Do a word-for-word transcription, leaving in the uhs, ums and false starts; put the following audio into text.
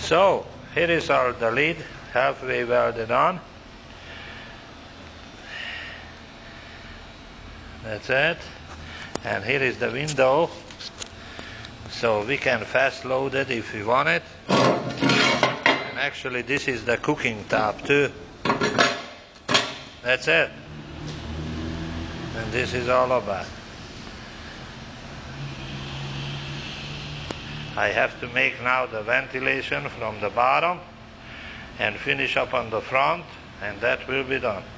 So here is our the lid halfway welded on. That's it. And here is the window, so we can fast load it if we want it. And actually this is the cooking top too. That's it. And this is all about. I have to make now the ventilation from the bottom and finish up on the front, and that will be done.